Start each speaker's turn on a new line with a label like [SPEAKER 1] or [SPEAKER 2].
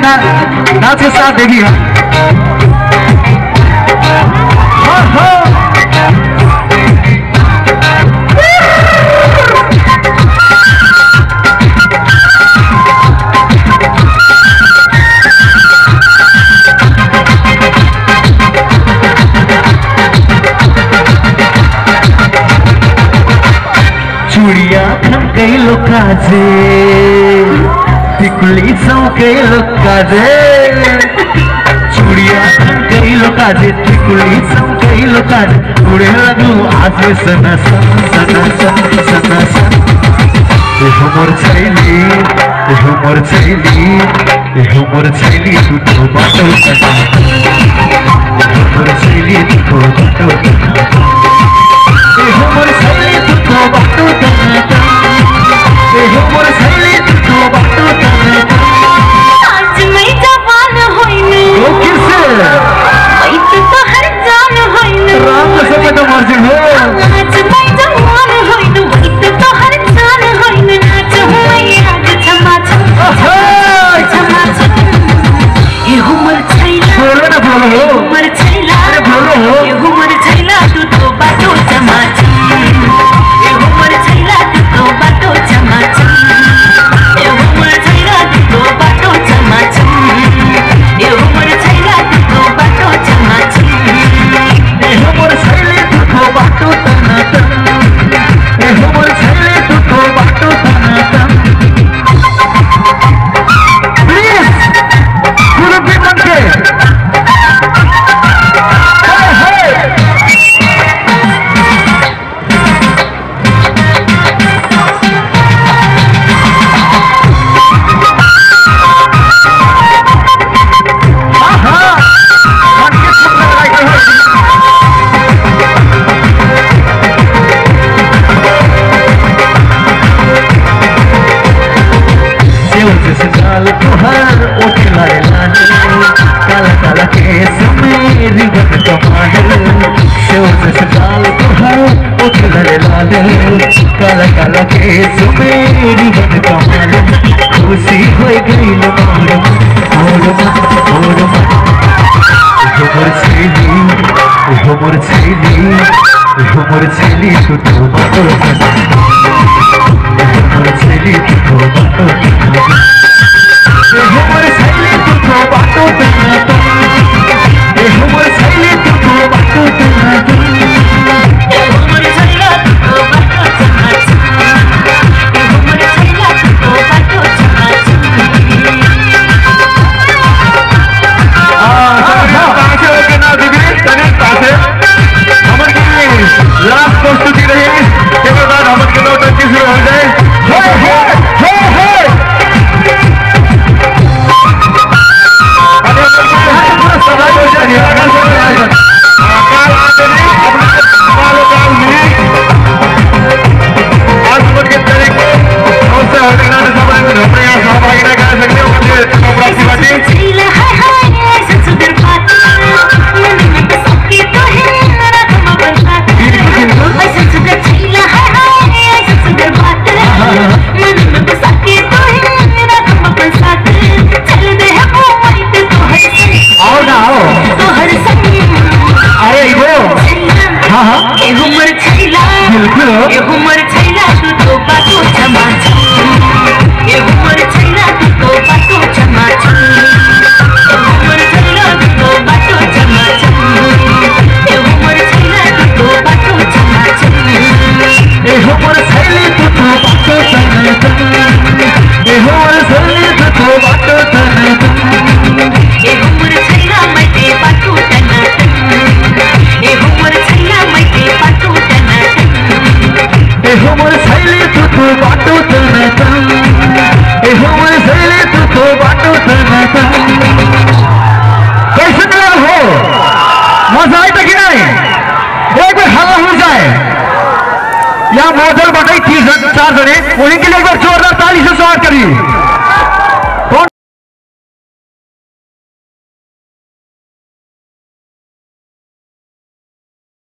[SPEAKER 1] नाच के साथ देखिएगा। चूड़िया खनकई लोकाजे टिकुली चौकई लोकाजे चूड़िया खनकई लोकाजे टिकुली चौकई लोकाजे उड़े लगू आज सना सन सना सन सना सन एहो मोर छैली एहो मोर छैली एहो मोर छैली तू तो बाटो तना एहो मोर छैली तू तो बाटो तना एहो मोर छैली तू तो बाटो तना एहो मोर छैली तू तो बाटो तना
[SPEAKER 2] आज मैं जवान होइने
[SPEAKER 1] ओ किसे
[SPEAKER 2] मैं तो हर जान होइने
[SPEAKER 1] राम से पे तो मर्जी हो
[SPEAKER 2] आज मैं जवान होइने मैं तो हर जान होइने नाच मैं आज छमा छमा छमा एहो मोर छैला
[SPEAKER 1] बोलो ना बोलो
[SPEAKER 2] एहो मोर छैला
[SPEAKER 1] अरे बोलो
[SPEAKER 2] एहो मोर छैला तू तो बाटो छमा एहो मोर छैला तू तो बाटो छमा एहो मोर छैला तू तो बाटो छमा एहो मोर छैला तू तो बाटो छमा
[SPEAKER 1] एहो मोर छैली तू तो बाटो तना एहो मोर छैली तू तो बाटो तना प्लीज गुरु भी मन के लाल तुहर ओके लाए लाने काला काला केस में रिबन कमाल सेव जैसे लाल तुहर ओके लाए लाने काला काला केस में रिबन कमाल खुशी हो गई मोर मोर छैली एहो मोर छैली तू तो बाटो एहो मोर छैली तू तो बाटो एहो मोर छैली तू तो बाटो तना एहो मोर छैली तू तो बाटो तना
[SPEAKER 2] एहो मोर छैला तू तो बाटो छमा एहो मोर छैला तू तो बाटो छमा
[SPEAKER 1] कहाँ से होके ना दीदी तने कहाँ से हमर की लास्ट प्रस्तुति रही के बाद हमर के नौटंकी शुरू हो जाए
[SPEAKER 2] एहो मोर छैला एहो मोर छैला तू तो बाटो छमा एहो मोर छैला तू तो बाटो छमा एहो मोर छैला तू तो बाटो छमा एहो मोर छैला तू तो बाटो छमा
[SPEAKER 1] एहो मोर छैली तू तो बाटो तना एहो मोर छैली तू तो बाटो तना
[SPEAKER 2] एहो मोर छैला मैं ते बाटो तना एहो मोर छैला मैं ते बाटो तना
[SPEAKER 1] एहो मोर छैली तू तो बाटो तना एहो मोर छैली तू तो बाटो तना कैसे मिला हो मजा आए कि नहीं एक बार हवा हो जाए यहाँ मॉडल बताई 30 4 जने उन्हीं के लिए एक बार जोरदार ताली से स्वागत करिए।